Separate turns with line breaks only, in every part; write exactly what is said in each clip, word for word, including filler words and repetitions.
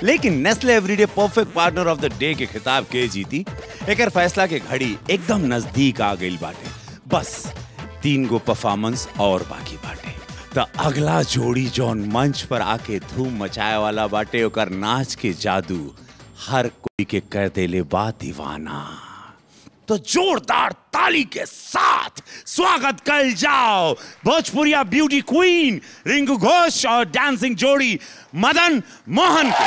लेकिन Nestle everyday perfect partner of the day के खिताब के जीती एकर फैसला के घड़ी एकदम नजदीक आ गई बाटे। बस तीन गो परफॉर्मेंस और बाकी बाटे। तो अगला जोड़ी जौन मंच पर आके धूम मचाए वाला बाटे ओकर नाच के जादू हर कोई के कर देले बा दीवाना। तो जोरदार ताली के साथ स्वागत कर जाओ भोजपुरिया ब्यूटी क्वीन रिंकू घोष और डांसिंग जोड़ी मदन मोहन को।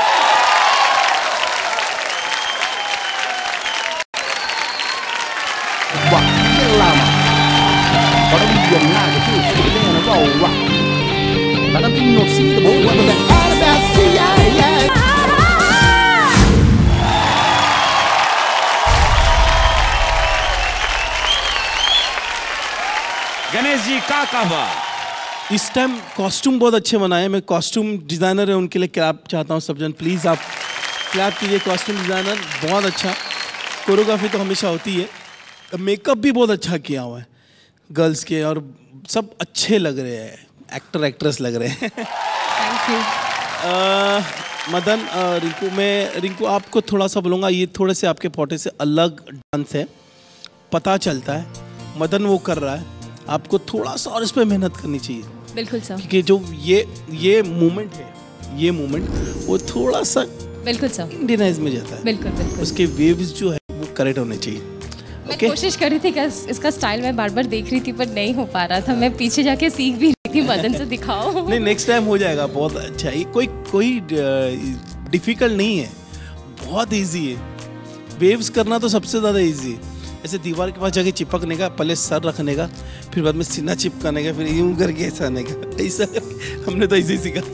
गणेश जी का कहा
इस टाइम कॉस्ट्यूम बहुत अच्छे बनाए। मैं कॉस्ट्यूम डिजाइनर है उनके लिए क्लैप चाहता हूँ सब जन प्लीज आप क्लैप कीजिए। कॉस्ट्यूम डिजाइनर बहुत अच्छा, कोरियोग्राफी तो हमेशा होती है, मेकअप भी बहुत अच्छा किया हुआ है गर्ल्स के और सब अच्छे लग रहे हैं, एक्टर एक्ट्रेस लग रहे हैं।
Thank you.
मदन रिंकू मैं रिंकू आपको थोड़ा सा बोलूँगा, ये थोड़े से आपके पोटे से अलग डांस है, पता चलता है मदन वो कर रहा है, आपको थोड़ा सा और इस पर मेहनत करनी चाहिए।
बिल्कुल सर।
क्योंकि जो ये ये मूवमेंट है ये मूवमेंट वो थोड़ा सा
बिल्कुल सर
इंडियनाइज में जाता है।
बिल्कुल बिल्कुल।
उसके वेव्स जो है वो करेक्ट होने चाहिए।
मैं okay? कोशिश कर रही थी कि इसका स्टाइल मैं बार बार देख रही थी पर नहीं हो पा रहा था। मैं पीछे जाके सीख भी रही थी मदन से दिखाओ। नहीं
नेक्स्ट टाइम हो जाएगा बहुत अच्छा। ये कोई कोई डिफिकल्ट नहीं है, बहुत इजी है। वेव्स करना तो सबसे ज़्यादा इजी है। ऐसे दीवार के पास जाके चिपकने का, पहले सर रखने का, फिर बाद में सीना चिपकाने का, फिर यूं करके ऐसा आने का, ऐसा हमने तो ऐसे ही सीखा।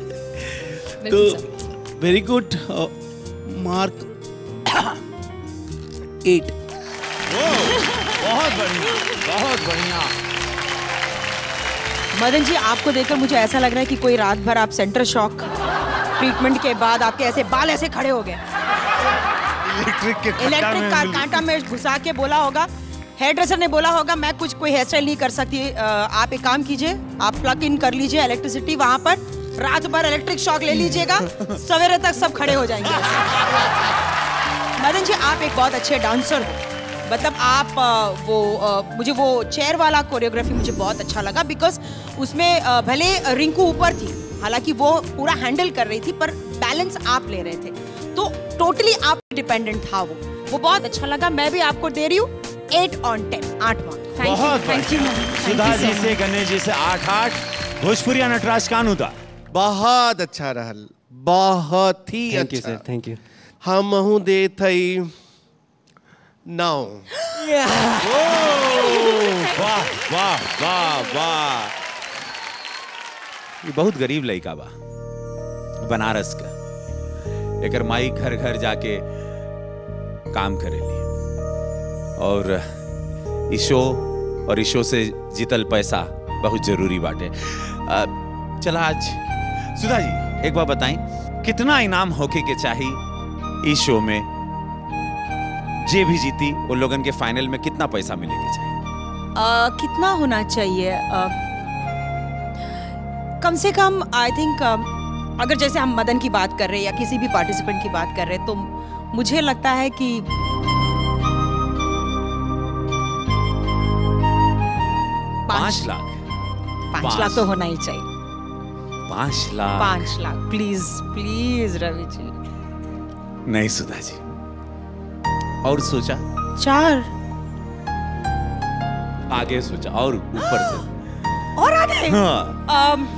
तो वेरी गुड मार्क एट।
बहुत बढ़िया बहुत बढ़िया।
मदन जी आपको देखकर मुझे ऐसा लग रहा है कि कोई रात भर आप सेंटर शॉक ट्रीटमेंट के बाद आपके ऐसे बाल ऐसे खड़े हो गए,
इलेक्ट्रिक के
इलेक्ट्रिक का कांटा में घुसा के बोला होगा, हेयर ड्रेसर ने बोला होगा मैं कुछ कोई हेयर स्टाइल नहीं कर सकती, आप एक काम कीजिए आप प्लग इन कर लीजिए इलेक्ट्रिसिटी वहां पर, रात भर इलेक्ट्रिक शॉक ले लीजिएगा, सवेरे तक सब खड़े हो जाएंगे। मदन जी आप एक बहुत अच्छे डांसर हो, मतलब आप वो मुझे वो चेयर वाला कोरियोग्राफी मुझे बहुत अच्छा लगा बिकॉज उसमें भले रिंकू ऊपर थी, हालांकि वो पूरा हैंडल कर रही थी पर बैलेंस आप ले रहे थे, तो टोटली आप डिपेंडेंट था वो वो बहुत अच्छा लगा। मैं भी आपको दे रही हूँ एट ऑन टेन, आठ मार्क।
बहुत थैंक यू सुधा जी से, गणेश जी से आठ आठ। भोजपुरिया नटराज कानू था
बहुत अच्छा रहल, बहुत ही
थैंक यू
अच्छा।
Sir, thank you.
हम हूँ दे थई नौ।
वाह वाह वाह वाह। ये बहुत गरीब लड़का बा बनारस का, एकर माई घर घर जाके काम करेली और ईशो और ईशो से जीतल पैसा बहुत जरूरी बाटे। चला आज सुधा जी एक बार बताएं कितना इनाम होके के चाहिए इस शो में, जे भी जीती उन लोगन के फाइनल में कितना पैसा मिले के चाहिए?
आ, कितना होना चाहिए? आ, कम से कम आई थिंक अगर जैसे हम मदन की बात कर रहे हैं या किसी भी पार्टिसिपेंट की बात कर रहे हैं तो मुझे लगता है कि
पांच लाख
पांच लाख तो होना ही चाहिए।
पांच लाख
पांच लाख प्लीज प्लीज रवि जी।
नहीं सुधा जी, और सोचा?
चार
आगे सोचा और ऊपर से
और आगे।
हाँ। um,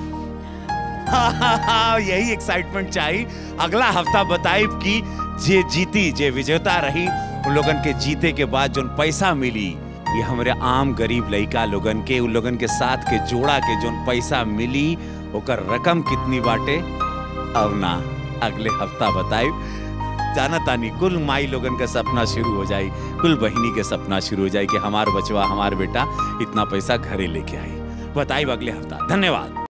यही एक्साइटमेंट चाहिए। अगला हफ्ता बताई कि जे जीती जे विजेता रही उन लोगन के जीते के बाद जो पैसा मिली ये हमारे आम गरीब लड़का लोगन के उन लोगन के साथ के जोड़ा के जो पैसा मिली ओकर रकम कितनी बाटे अब ना अगले हफ्ता बताई। जाना तानी कुल माई लोगन का सपना शुरू हो जाए, कुल बहिनी के सपना शुरू हो जाए कि हमार बचवा हमार बेटा इतना पैसा घरे लेके आई। बताई अगले हफ्ता। धन्यवाद।